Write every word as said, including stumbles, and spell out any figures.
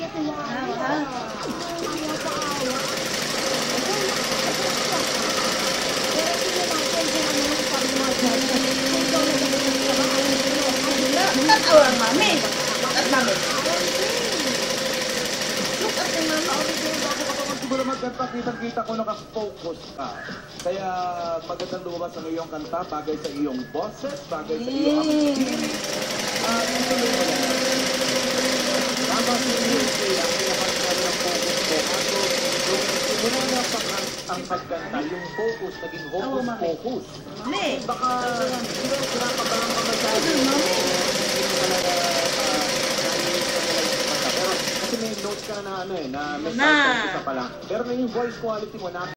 Look at our mommy. Look at mommy. Look at the mama. Siguro magkanta, kitang-kita ko naka-focus ka. Kaya magandang lumabas ang iyong kanta, bagay sa iyong boses, bagay sa iyong activity. Ah, ituloy mo yan. Tama sa iyo, kaya kaya magkano ng focus ko. Ano, yung simula na ang pagkanta, yung focus, naging focus-focus. Mami. Baka, hindi na pinapagalang ka masyado. Mami. Kasi may notes ka na ano eh, na may Na. cycle ka pa lang. Pero na yung voice quality mo, na